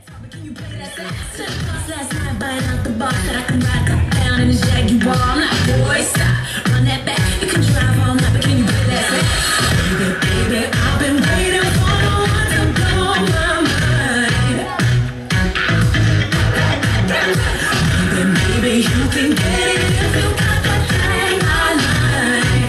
Last night, buying out the bar, said I can ride top down in a Jaguar. I'm like, boy, stop, run that back. You can drive all night, but can you play that back? Baby, baby, I've been waiting for the one to blow my mind. Baby, maybe you can get it if you got that thing I like.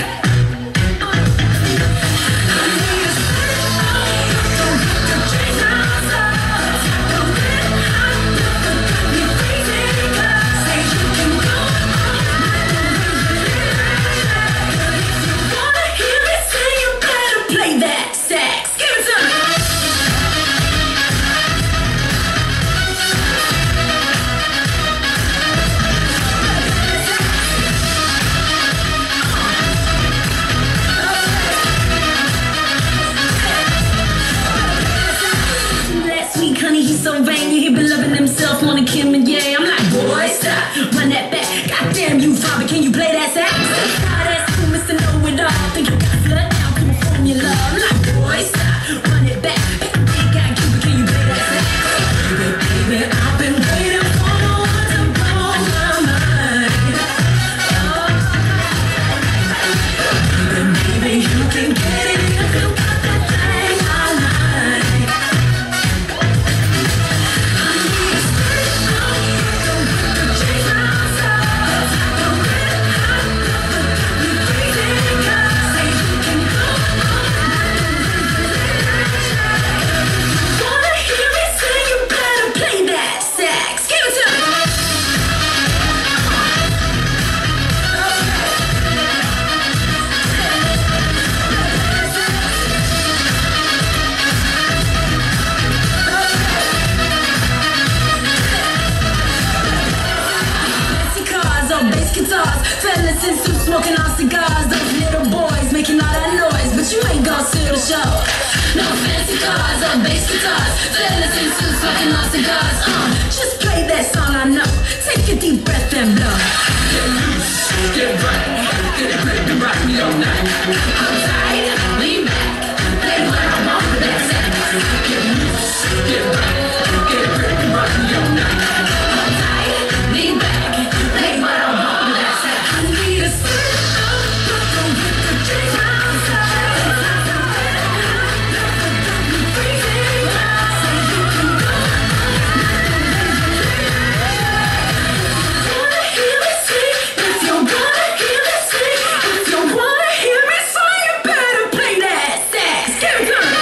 I need a special, don't get to change my thoughts. Don't get hot, got me crazy, 'cause say you can go all night. If you wanna hear me sing, you better play that sax. Give it to me. Last week, honey, he's so vain. He been loving himself on a Kim and yeah. I'm like, boy, stop, run that back. Goddamn you, father, can you play that sax? God, that's cool, Mr. Know-It-All. Think you got flood now, come on, formula. I'm like, boy, stop, run it back. Big guy, Cuba, can you play that sax? Baby, baby, I've been waiting for the one to blow my mind. Baby, you can get it if you got that thing I like. I need a special, don't get to change my thoughts. Don't get hot, got me crazy, 'cause say you can go all night. Wanna hear me sing? You better play that sax. Give it to me. Fancy cars or bass guitars, fellas in suits smoking on cigars. Those little boys making all that noise, but you ain't gon' steal the show. No fancy cars or bass guitars, fellas in suits smoking on cigars. Just play that song I know. Take a deep breath and blow. Get loose, get right, get it ready to rock me all night. I'm tight, lean back, play what I want with that sax. Get loose, get right, get it ready to rock me all night. I'm tight, lean back, play what I want with that sax. I need a special, don't get to change my thoughts. Got me crazy, say you can go all night. Wanna hear me sing? If you wanna hear me sing, if you wanna hear me sing, you better play that sax. Give it to me.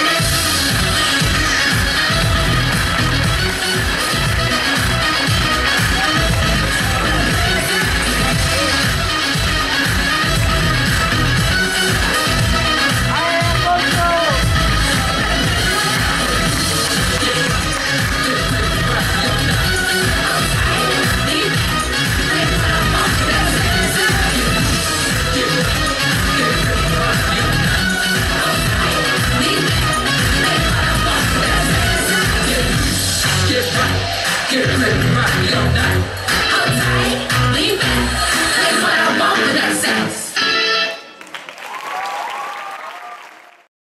Get right, get ready to rock me all night.